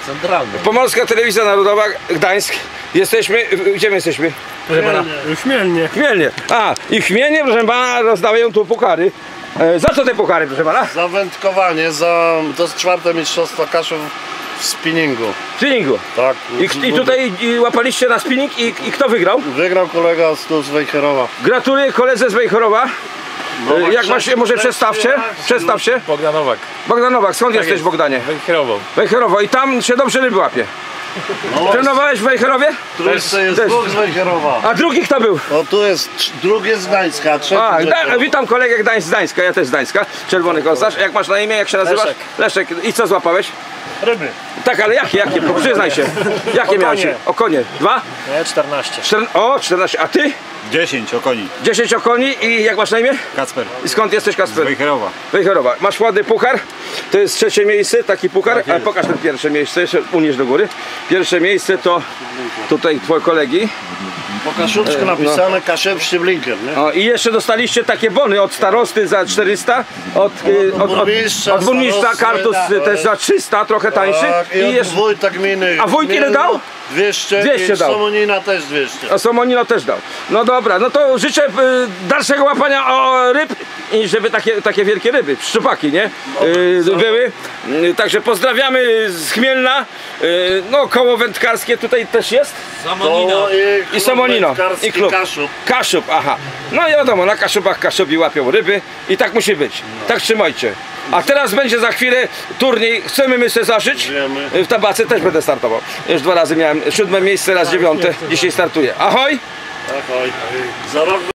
Centralny. Pomorska Telewizja Narodowa, Gdańsk. Jesteśmy, gdzie my jesteśmy? Chmielnie. Chmielnie. A, i w Chmielnie, proszę pana, rozdawają tu puchary. Za co te puchary, proszę pana? Za wędkowanie, to jest 4. mistrzostwo Kaszub w spinningu. W spinningu. Tak. I tutaj łapaliście na spinning i kto wygrał? Wygrał kolega z Wejherowa. Gratuluję koledze z Wejherowa. No, Jak masz się, może przedstawcie? Bogdan Nowak. Bogdan Nowak, skąd jesteś, jest. Bogdanie? Wejherowo. Wejherowo i tam się dobrze ryby łapie. No, Trenowałeś w Wejherowie? trójce jest też. dwóch z Wejherowa. A drugi kto był? O, tu jest drugi z Gdańska, trzeci z Wejherowa. Witam kolegę z Gdańska, ja też z Gdańska. Czerwony korsarz. Jak masz na imię, jak się nazywasz? Leszek. I co złapałeś? Ryby. Tak, ale jakie? Przyznaj się. Jakie miałeś? Okonie. 2? Nie, 14. 14. A ty? 10 okoni. 10 okoni i jak masz na imię? Kacper. I skąd jesteś, Kasper? Wejherowa. Wejherowa. Masz ładny puchar. To jest 3. miejsce, taki puchar. Ale pokaż ten pierwsze miejsce, jeszcze unieś do góry. Pierwsze miejsce to tutaj twoje kolegi. Po kaszubsku napisane Kaszub Szyblinkiem, nie? O, i jeszcze dostaliście takie bony od starosty za 400, od burmistrza Kartus też za 300, trochę tańszy. Tak, i od wójta gminy. A wójt ile dał? 200, 200 i dał. Somonina też 200. A Somonino też dał. No dobra, no to życzę dalszego łapania ryb i żeby takie wielkie ryby, szczupaki, nie? Były. Także pozdrawiamy z Chmielna. No koło wędkarskie tutaj też jest. To I Somonino. I klub. Kaszub. Kaszub, aha. No i wiadomo, na Kaszubach Kaszubi łapią ryby i tak musi być. Tak trzymajcie. A teraz będzie za chwilę turniej. Chcemy my sobie zażyć. Wiemy. W tabace też będę startował. Już 2 razy miałem 7. miejsce, raz 9. Dzisiaj startuję. Ahoj! Ahoj. Za rok